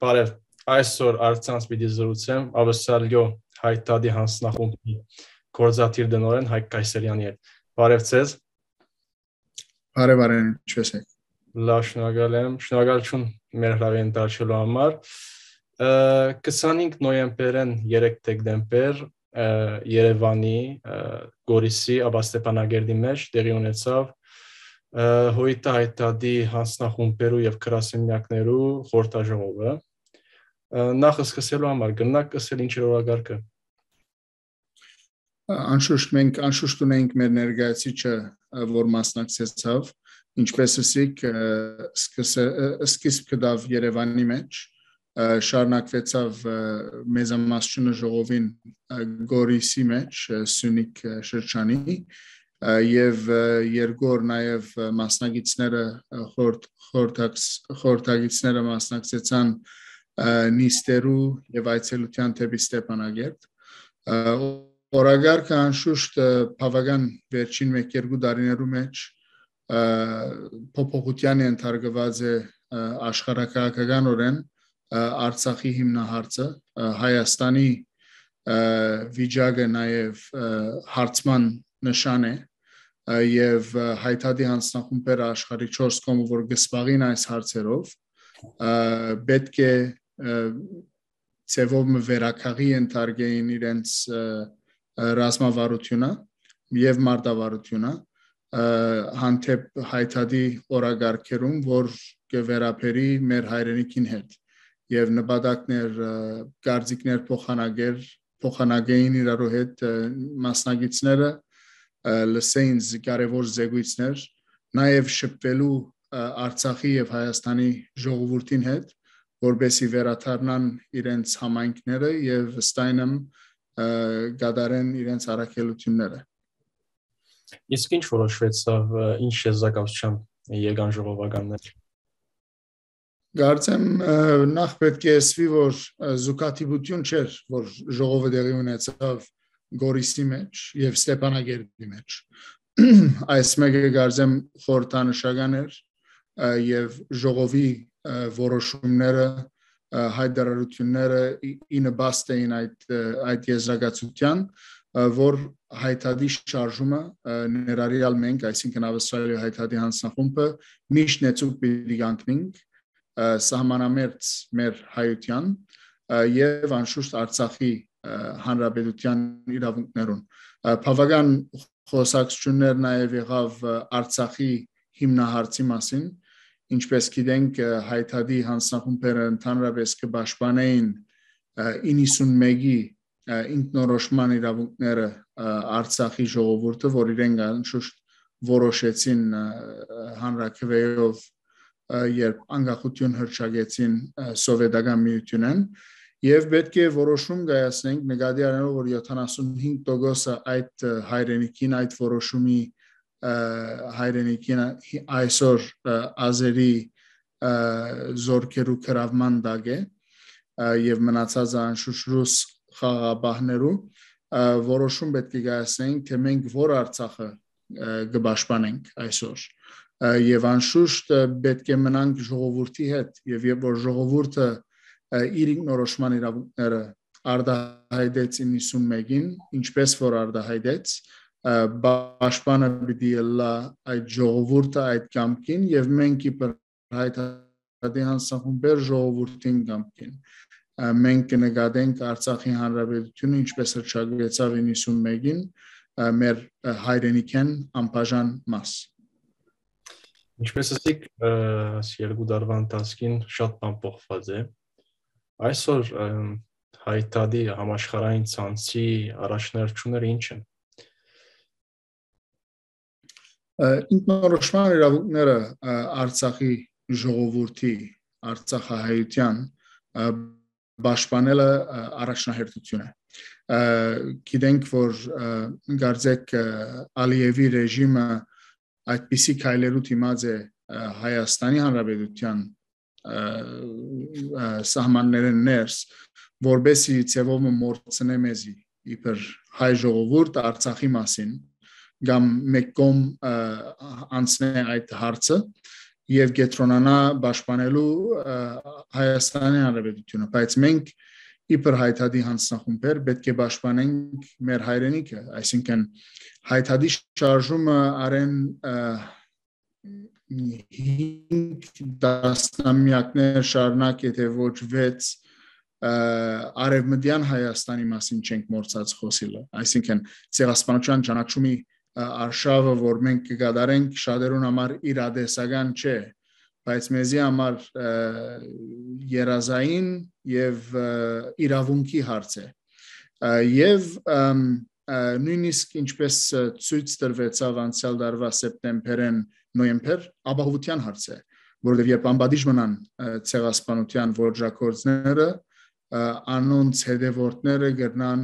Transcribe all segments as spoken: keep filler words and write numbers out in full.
Բարև, այսօր առցանց պիտի զրուցեմ Ավստրալիո հայտարարի հանձնախումբի գործադիր դնորեն Հայկ Կայսերյանի հետ։ Բարև ձեզ։ Բարև, բարև, ինչպես եք։ Լավ, շնորհակալ եմ, շնորհակալություն մեր հրավերին դարձելու համար։ քսանհինգ նոյեմբերին երեք դեկտեմբեր Երևանի Գորիսի Աբաստեփանագերդի մեջ տեղի ունեցավ Հոյիտա հայտարարի հանձնախումբերու եւ գրասենյակներու խորհրդաժողովը։ Նախ սկսելու համար գնանք ասել ինչ էր օրագարկը։ Անշուշտ մենք անշուշտ ունենք մեր ներկայացիչը, որ մասնակցեցավ, ինչպես ասիք, սկիզբ կդավ Երևանի մեջ, շարունակվեցավ մեծամասնությունը ժողովին Գորիսի մեջ, Սյունիք շրջանի, եւ երկու օր նաեւ մասնակիցները խորհրդագիտները մասնակցեցան նիստերու եւ այցելության դեպի Ստեփանագերդ։ Օրագարկը անշուշտ բավական վերջին մեկ-երկու տարիներու մեջ փոփոխության է ընթարգված է աշխարհակահաղականորեն Արցախի հիմնահարցը, Հայաստանի վիճակը նաեւ հարցման նշան է եւ հայտարարի հանձնախումբերը աշխարհի չորս կողմը որ գսպաղին այս հարցերով պետք է ծևով վերակաղի ընթարգեին իրենց ռազմավարությունը եւ մարտավարությունը հանդեպ հայտարարի օրագարկերում որ կվերապերի մեր հայրենիքին հետ եւ նպատակներ գարձիկներ փոխանագեր փոխանագեին իրարու հետ մասնագետները լսեին կարևոր զեկույցներ նաեւ շփվելու Արցախի եւ Հայաստանի ժողովրդին հետ որբեսի վերաթարնան իրենց համայնքները եւ վստահեն գադարեն իրենց առաքելությունները։ Իսկ ինչ որոշվեցավ, ինչ եզրակացության եկան ժողովականներ։ Կարծեմ նախ պետք է ասվի որ զուգադիպություն չէր որ ժողովը տեղի ունեցավ Գորիսի մեջ եւ Ստեփանագերդի մեջ այս մեկը կարծեմ խորհրդանշական էր եւ ժողովի որոշումները հայտարարությունները ինը բաստեին այդ այդ եզրակացության որ հայտարարի շարժումը ներառյալ մենք այսինքն Ավստրալիա հայտարարի հանձնախումբը միշտ նեցուկ պիտի կանգնենք սահմանամերձ մեր հայության եւ անշուշտ Արցախի հանրապետության իրավունքներուն բավական խոսակցություններ նաեւ եղավ Արցախի հիմնահարցի մասին ինչպես գիտենք հայտարարի հանձնախումբերը ընդհանրապես կպաշտպանեին իննսունմեկի ինքնորոշման իրավունքները Արցախի ժողովուրդը որ իրենք անշուշտ որոշեցին հանրաքվեով երբ անկախություն հռչակեցին սովետական միությունեն եւ պետք է որոշում կայացնենք նկատի առնելով որ յոթանասունհինգ տոկոսը այդ հայրենիքին այդ որոշումի հայրենիքին այսօր ազերի զորքերու կրավման դակ է եւ մնացածը անշուշտ ռուս խաղաղապահներու որոշում պետք է կայացնենք թե մենք որ Արցախը կպաշտպանենք այսօր եւ անշուշտ պետք է մնանք ժողովրդի հետ եւ երբ որ ժողովուրդը իր ինքնորոշման իրավունքները արդահայտեց իննսունմեկին ինչպես որ արդահայտեց պաշտպանը պիտի լա այդ ժողովուրդը այդ կամքին եւ մենք իբր հայտարարի հանձնախումբեր ժողովրդին կամքին մենք կնկատենք Արցախի հանրապետությունը ինչպես հռչակվեցավ իննսունմեկին մեր հայրենիքեն անբաժան մաս Ինչպես ասիք երկու տարվա ընթացքին շատ բան փոխված է այսօր հայտարարի համաշխարհային ցանցի առաջնահերթությունները ինչ են ինքնորոշման իրավունքները Արցախի ժողովրդի Արցախահայության պաշտպանելը առաջնահերթություն է գիտենք որ գարձեք Ալիևի ռեժիմը այդպիսի քայլերու դիմաց է Հայաստանի Հանրապետության սահմաններեն ներս որբեսի ծևով մորցնե մեզի իբր հայ ժողովուրդ Արցախի մասին կամ մեկ կողմ անցնե այդ հարցը եւ կենտրոնանա պաշտպանելու Հայաստանի Հանրապետությունը, բայց մենք իբր հայտարարի հանձնախումբեր պետք է պաշտպանենք մեր հայրենիքը, այսինքն հայտարարի շարժումը արեն հինգ տասնամյակներ շարունակ եթե ոչ վեց արևմտյան Հայաստանի մասին չենք մոռացած խոսիլը, այսինքն ցեղասպանության ճանաչումի արշավը, որ մենք կգադարենք շատերուն համար իրադեսական չէ, բայց մեզի համար երազային եւ իրավունքի հարց է եւ նույնիսկ ինչպես ցույց տրվեցավ անցյալ դարվա սեպտեմբերին նոյեմբեր ապահովության հարց է, որովհետեւ երբ անբադիժ մնան ցեղասպանության որջակորձները անոնց հետևորդները գտնան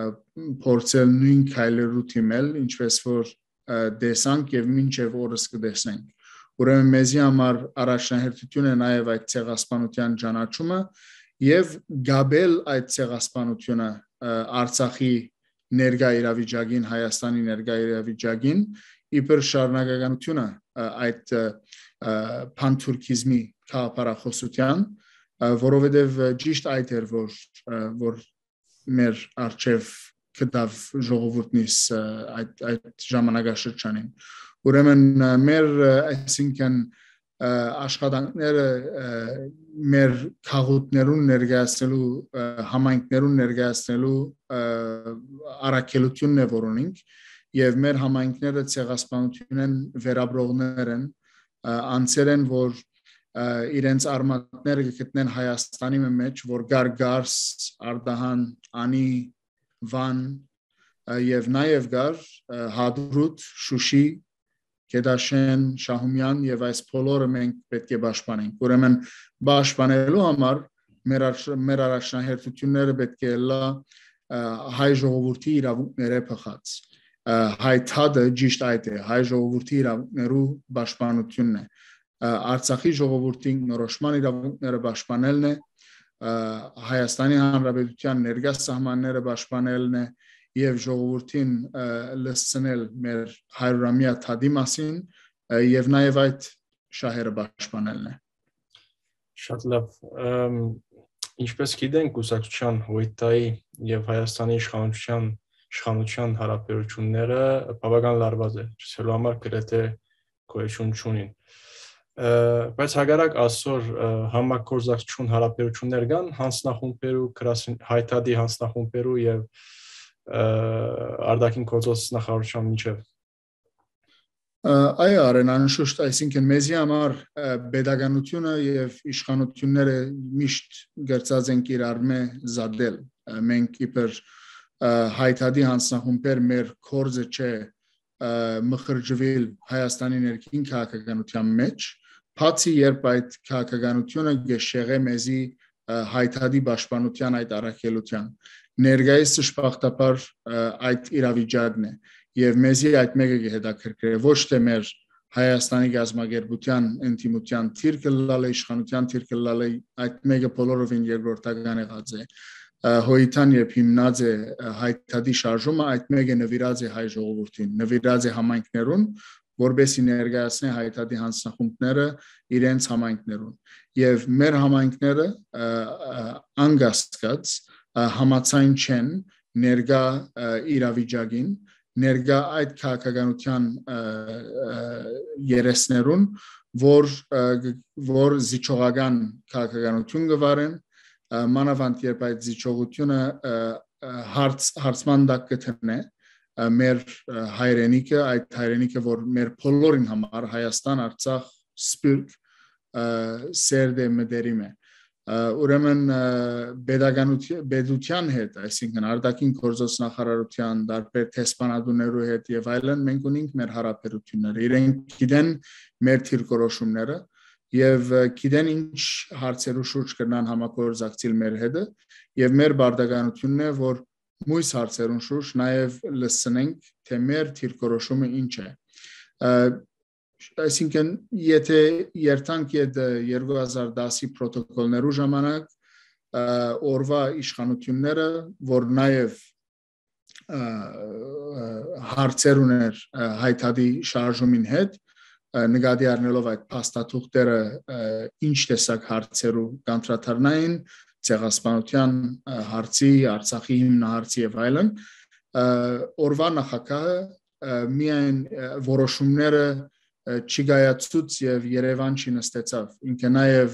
փորձել նույն քայլերու թիմել, ինչպես որ դեսանք եւ մինչեւ օրս կդեսնենք։ Ուրեմն մեզի համար առաջնահերթություն է նաեւ այդ ցեղասպանության ճանաչումը եւ գաբել այդ ցեղասպանությունը Արցախի ներկա իրավիճակին, Հայաստանի ներկա իրավիճակին իբր շարունակականությունը այդ փանթուրքիզմի քաղաքապարախոսության, որովհետև ճիշտ այդ էր, որ, որ մեր արչև կդավ ժողովուրդնից այդ, այդ ժամանակաշրջանին։ Ուրեմն մեր այսինքն աշխատանքները մեր քաղաքներուն ներկայացնելու, համայնքներուն ներկայացնելու առաքելությունն է, որ ունենք, եւ մեր համայնքները ցեղասպանությունն վերաբրողներ են, անձեր են, որ իրենց արմատները գտնեն Հայաստանի մեջ, որ Գարգարս, Արդահան, Անի, Վան եւ նաեւ գար Հադրութ, Շուշի, Գեդաշեն, Շահումյան եւ այս բոլորը մենք պետք է պաշտպանենք։ Ուրեմն պաշտպանելու համար մեր մեր առաջնահերթությունները պետք է լա հայ ժողովրդի իրավունքները փոխած։ Հայ թադը ճիշտ այդ է, հայ ժողովրդի իրավունքներու պաշտպանությունն է։ Արցախի ժողովրդին նորոշման իրավունքները պաշտպանելն է, Հայաստանի Հանրապետության ներկա սահմանները պաշտպանելն է եւ ժողովրդին լսցնել մեր հարյուրամյա թադի մասին եւ նաեւ այդ շահերը պաշտպանելն է։ Շատ լավ։ Ինչպես գիտենք, կուսակցության Հույթայի եւ Հայաստանի իշխանության իշխանության հարաբերությունները բավական լարված է, չսելու համար գրեթե գոյություն չունին։ Բայց հակառակ այսօր համագործակցություն հարաբերություններ կան հանձնախումբերու, հայտարարի հանձնախումբերու եւ արտաքին գործոս նախարարության միջև։ Այո, Արեն, անշուշտ, այսինքն մեզի համար pedagogiությունը եւ իշխանությունները միշտ գրծած են իրար մե զադել։ Մենք իբր հայտարարի հանձնախումբեր մեր կորձը չէ մխրճվել Հայաստանի ներքին քաղաքականության մեջ, բացի երբ այդ քաղաքականությունը գշեղե մեզի հայտարարի պաշտպանության այդ առաքելության։ Ներկայիս շփախտապար այդ իրավիճակն է եւ մեզի այդ մեկը կհետաքրքրի ոչ թե մեր Հայաստանի գազագերբության ինտիմության թիրքը լալը իշխանության թիրքը լալը այդ մեկը բոլորովին երկրորդական եղած է հոյթան երբ հիմնած է հայտարարի շարժումը այդ մեկը նվիրած է հայ ժողովրդին նվիրած է համայնքներուն որբեսի ներկայացնի հայտարարի հանձնախումբները իրենց համայնքներուն եւ մեր համայնքները անգաստած համացայն չեն ներկա իրավիճակին ներկա այդ քաղաքականության երեսներուն որ որ զիջողական քաղաքականություն գվարեն մանավանդ երբ այդ զիջողությունը հարց հարցման դակ կթնե մեր հայրենիքը այդ հայրենիքը որ մեր բոլորին համար Հայաստան Արցախ Սփյուռք սերդե մդերիմ է ուրեմն pedagogiության հետ այսինքն արտաքին գործոս նախարարության դարբեր տեսփանադուներու հետ եւ այլն մենք ունենք մեր հարաբերությունները իրենք գիտեն մեր թիրքորոշումները եւ գիտեն ինչ հարցերու շուրջ կնան համագործակցել մեր հետ եւ մեր բարդականությունն է որ մույս հարցերուն շուրջ նաեւ լսնենք թե մեր թիրքորոշումը ինչ է այսինքն եթե երթանք այդ երկու հազար դասի պրոտոկոլներու ժամանակ օրվա իշխանությունները որ նաև հարցեր ուներ հայտարարի շարժումին հետ նկատի առնելով այդ փաստաթուղթերը ինչ տեսակ հարցերու կանտրատարնային ցեղասպանության հարցի, Արցախի հիմնահարցի եւ այլն, օրվա նախագահը միայն որոշումները չգայացուց եւ Երևան չնստեցավ, ինքը նաեւ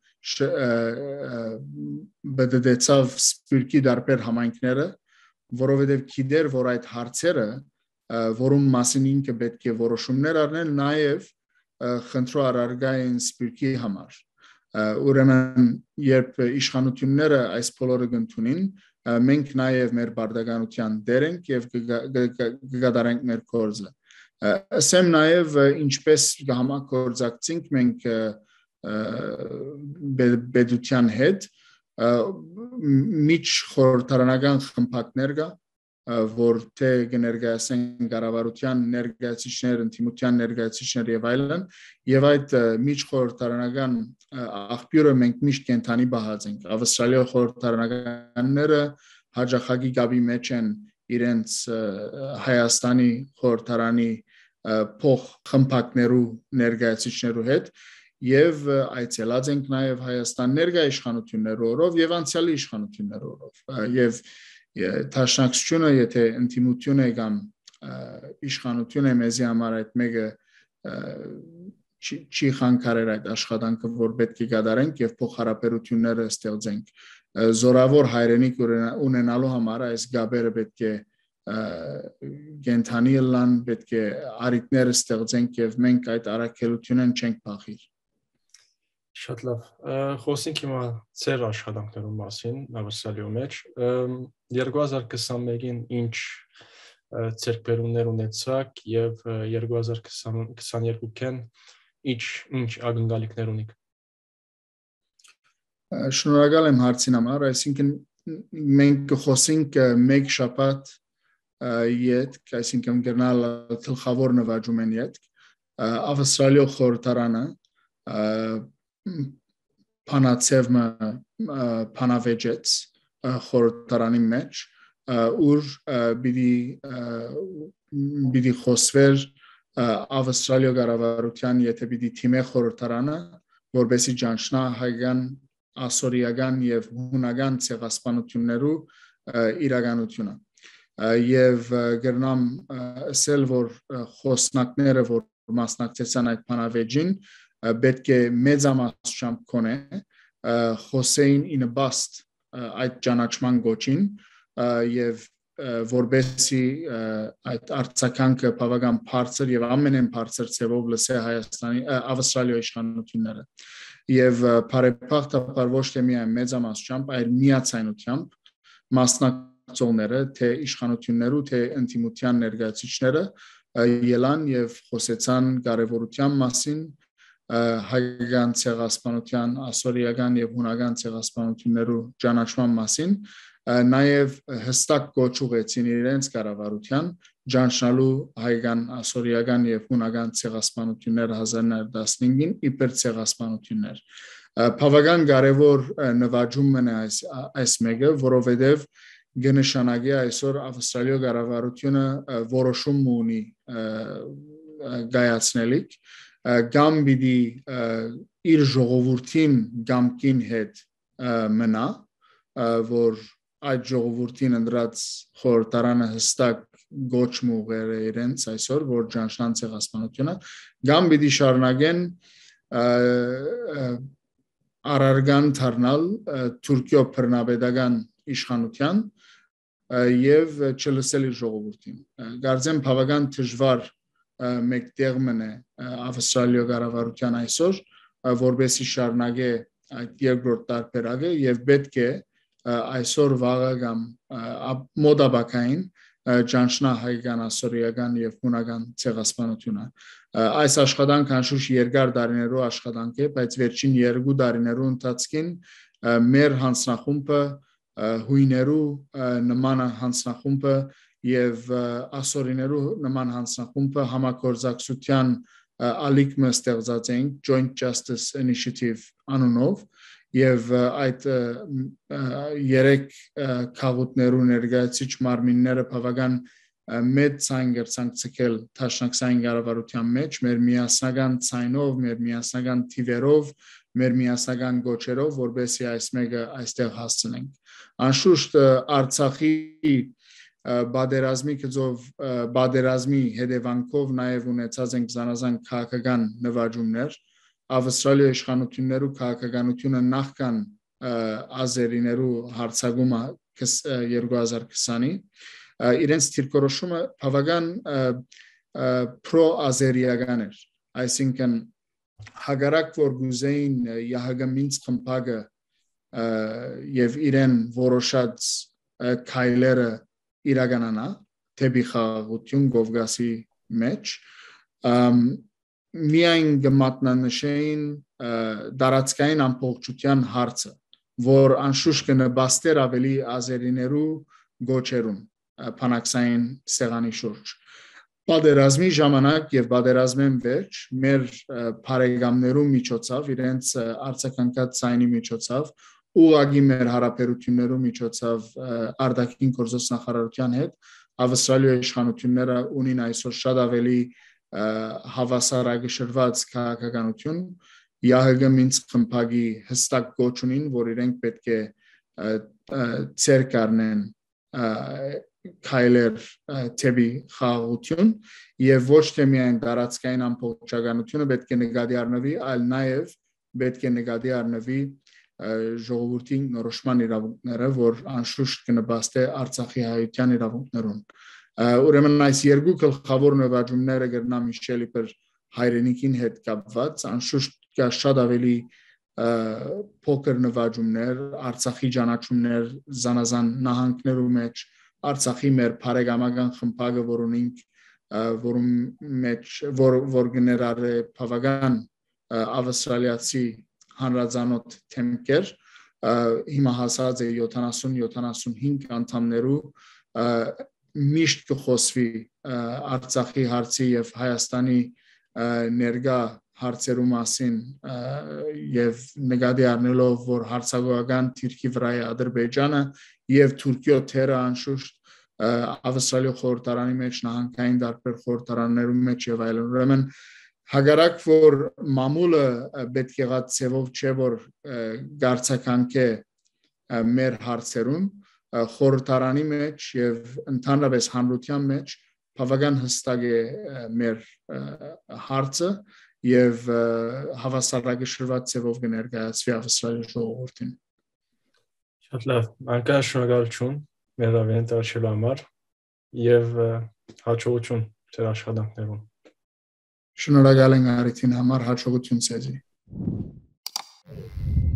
բդդեցավ սպիրկի դարբեր համայնքները, որովհետեւ գիտեր, որ այդ հարցերը, որում մասին ինքը պետք է որոշումներ առնել, նաեւ խնդրո առարգային սպիրկի համար։ Ուրեմն երբ իշխանությունները այս բոլորը կընդունին, մենք նաև մեր բարդականության դեր ենք եւ կգադարենք մեր գործը։ Ասեմ նաև ինչպես կհամագործակցենք մենք բեդության հետ, միջ խորհրդարանական խմբակներ կա, որ թե կներկայացեն կառավարության ներկայացուցիչներ, ընդդիմության ներկայացուցիչներ եւ այլն, եւ այդ միջ խորհրդարանական աղբյուրը մենք միշտ կենթանի բահած ենք։ Ավստրալիա խորհրդարանականները հաջախագի գաբի մեջ են իրենց Հայաստանի խորհրդարանի փող խմբակներու ներկայացուցիչներու հետ եւ այցելած ենք նաեւ Հայաստան ներկայ իշխանություններով եւ անցյալի իշխանություններով եւ Տաշնակցությունը, եթե ինտիմություն է կամ իշխանություն է մեզի համար այդ մեկը չի խանգարեր այդ աշխատանքը, որ պետք է կատարենք եւ փոխհարաբերությունները ստեղծենք։ Զորավոր հայրենիք ունենալու համար այս գաբերը պետք է կենթանի լան, պետք է արիտներ ստեղծենք եւ մենք այդ առաքելությունն չենք փախիր։ Շատ լավ։ Խոսենք հիմա ծեր աշխատանքներու մասին Ավստրալիայում մեջ։ երկու հազար քսանմեկին ինչ ցերկբերումներ ունեցաք եւ երկու հազար քսաներկուին ինչ ինչ ակնկալիքներ ունիք։ Շնորհակալ եմ հարցին համար, այսինքն մենք կխոսենք մեկ շաբաթ յետք, այսինքն գնալ գլխավոր նվաճում են յետք, Ավստրալիա խորհրդարանը Փանացևը փանավեճեց խորհրդարանի մեջ, ուր բիդի բիդի խոսվեր Ավստրալիա կառավարության եթե բիդի թիմե խորհրդարանը, որբեսի ճանչնա հայկական, ասորիական եւ հունական ցեղասպանություններու իրականությունը։ Եվ գրնամ ասել, որ խոսնակները, որ մասնակցեցան այդ փանավեճին, պետք է մեծամասնությամբ կոնե խոսեին in a bust այդ ճանաչման գոչին եւ որբեսի այդ արձագանքը բավական բարձր եւ ամենեն բարձր ցևով լսե Հայաստանի Ավստրալիայի իշխանությունները եւ բարեփոխտաբար ոչ թե միայն մեծամասնությամբ, այլ միացայնությամբ մասնակցողները, թե իշխանություններու, թե ինտիմության ներկայացուցիչները ելան եւ խոսեցան կարեւորության մասին հայկական ցեղասպանության, ասորիական եւ հունական ցեղասպանություններու ճանաչման մասին, նաեւ հստակ կոչ ուղեցին իրենց կառավարության ճանաչնալու հայկական, ասորիական եւ հունական ցեղասպանությունները հազար նոյ տասնհինգին իբր ցեղասպանություններ։ Բավական կարեւոր նվաճումն է այս այս մեկը, որովհետեւ կնշանակի այսօր Ավստրալիա կառավարությունը որոշում ունի գայացնելիք կամ պիտի իր ժողովրդին գամքին հետ մնա, որ այդ ժողովրդին ընդրած խորհրդարանը հստակ գոչ մուղեր իրենց այսօր, որ ճանչնան ցեղասպանությունը, կամ պիտի շարունակեն առարգան դառնալ Թուրքիո բռնապետական իշխանության եւ չլսել իր ժողովրդին։ Գարձեմ բավական դժվար մեկ տեղմն է Ավստրալիա կառավարության այսօր, որբեսի շարունակե այդ երկրորդ տարբերակը եւ պետք է այսօր վաղը կամ մոդաբակային ճանչնա հայկական, ասորիական եւ հունական ցեղասպանությունը։ Այս աշխատանքը անշուշտ երկար տարիներու աշխատանք է, բայց վերջին երկու տարիներու ընթացքին մեր հանձնախումբը հույներու նման հանձնախումբը եւ ասորիներու նման հանձնախումբը համագործակցության ալիքմը ստեղծած են Joint Justice Initiative անունով եւ այդ երեք քաղաքներու ներկայացիչ մարմինները բավական մեծ ցայն ցանկցել տաշնակցային կառավարության մեջ մեր միասնական ցայնով, մեր միասնական թիվերով, մեր միասնական գոչերով, որբեսի այս մեկը այստեղ հասցնենք։ Անշուշտ Արցախի բادرազմի կծով բادرազմի հետևանքով նաև ունեցած ենք զանազան քաղաքական նվաճումներ, Ավստրալիայի իշխանություններու քաղաքականությունը նախքան ազերիներու հարձակումը երկու հազար քսանի իրենց դիրքորոշումը բավական պրո-ազերիական էր, այսինքն հագարակ որ գուզեին ԵՀԳ Մինսկ խմբակը եւ իրեն որոշած քայլերը իրականանա դեպի խաղաղություն Կովկասի մեջ միայն գմատնանշեին դարածքային ամբողջության հարցը, որ անշուշտ կնպաստեր ավելի ազերիներու գոչերուն փանակսային սեղանի շուրջ։ Պատերազմի ժամանակ եւ պատերազմեն վերջ մեր բարեկամներու միջոցով, իրենց արձագանքած ցայնի միջոցով, ուղղակի մեր հարաբերություններու միջոցով արտաքին գործոս նախարարության հետ Ավստրալիայի իշխանությունները ունին այսօր շատ ավելի հավասարակշռված քաղաքականություն, ԵՀԳ Մինսկ խմբակի հստակ գոչ ունին, որ իրենք պետք է ցեր կառնեն քայլեր թեպի խաղաղություն եւ ոչ թե միայն դարածքային ամբողջականությունը պետք է նկատի առնվի, այլ նաեւ պետք է նկատի առնվի ժողովրդի նորոշման իրավունքները, որ անշուշտ կնպաստի Արցախի հայության իրավունքներուն։ Ուրեմն այս երկու գլխավոր նվաճումները կրնամ իշելի પર հայրենիքին հետ կապված, անշուշտ կա շատ ավելի փոքր նվաճումներ, Արցախի ճանաչումներ զանազան նահանգներու մեջ, Արցախի մեր բարեկամական խմբակը, որ ունենք, որում մեջ որ որ գներարը բավական ավստրալիացի հանրազանոթ թեմքեր, հիմա հասած է յոթանասուն յոթանասունհինգ անդամներու միշտ կխոսվի Արցախի հարցի եւ Հայաստանի ներկա հարցերու մասին եւ նկատի առնելով, որ հարցակողական թիրքի վրա է Ադրբեջանը եւ Թուրքիո թերը անշուշտ Ավստրալիա խորհրդարանի մեջ, նահանգային դարբեր խորհրդարաններու մեջ եւ այլն։ Ուրեմն հագարակ որ մամուլը պետք եղած ցևով չէ որ գարցականքե մեր հարցերուն խորհրդարանի մեջ եւ ընդհանրապես հանրության մեջ բավական հստակ է մեր հարցը եւ հավասարակշռված ցևով կներկայացվի Ավստրալիայի ժողովրդին։ Շատ լավ, անկա շնորհակալություն մեր ավեն տալու համար եւ հաջողություն ձեր աշխատանքներում։ Շնորհակալ ենք արիթին համար, հաջողություն ցեզի։